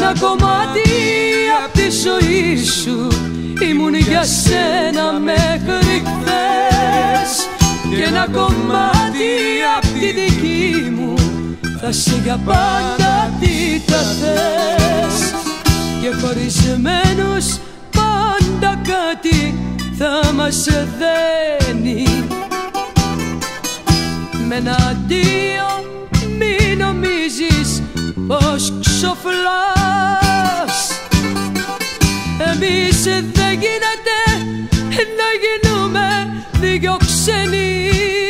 ένα κομμάτι απ' τη ζωή σου ήμουν για σένα μέχρι χθες. Και ένα κομμάτι απ' τη δική μου θα σε για πάντα τι τα θες. Και χωρισμένους πάντα κάτι θα μας δένει. Με ένα αντίο μη νομίζεις πως ξοφλάς. Εμείς δεν γίνεται να γίνουμε δυο ξένοι.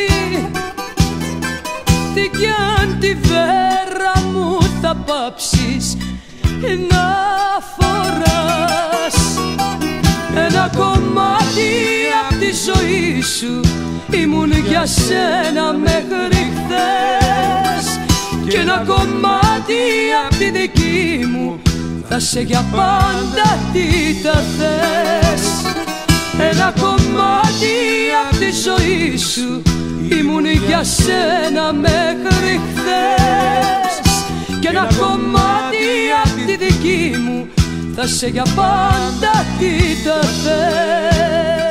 Τι κι αν τη βέρα μου θα πάψεις να φοράς. Ένα κομμάτι απ' τη ζωή σου ήμουν για σένα μέχρι χθες. Και ένα κομμάτι απ' τη δική μου θα σε για πάντα τι τα θες. Ένα κομμάτι απ' τη ζωή σου ήμουν για σένα μέχρι χθες. Και ένα κομμάτι απ' τη δική μου θα σε για πάντα τι τα θες.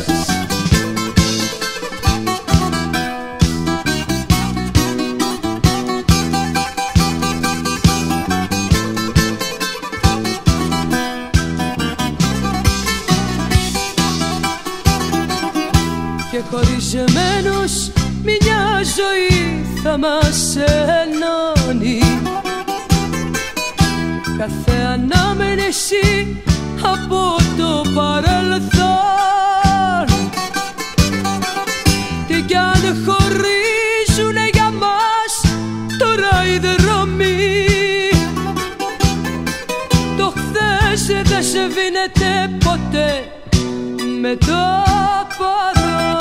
Και χωρισμένους μια ζωή θα μας ενώνει. Κάθε ανάμενεση από το παρελθόν. Τι κι αν χωρίζουνε για μας τώρα οι δρόμοι, το χθες δεν σβήνεται ποτέ με το παρόν.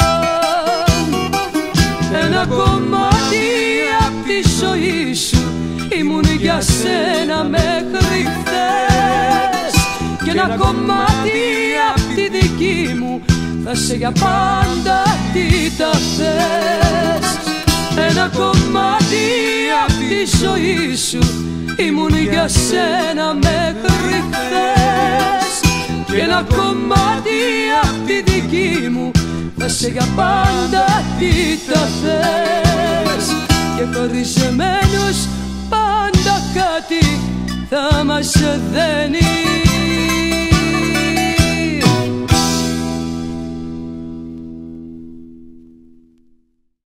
Ένα κομμάτι απ' τη ζωή σου ήμουν για σένα μέχρι χθες. Και ένα κομμάτι απ' τη δική μου θα σε για πάντα τι τα θες. Ένα κομμάτι απ' τη ζωή σου ήμουν για σένα μέχρι χθες. Και ένα κομμάτι απ' τη δική μου θα σε για πάντα τι τα θες. Και χωρισμένους πάντα κάτι θα μας δένει.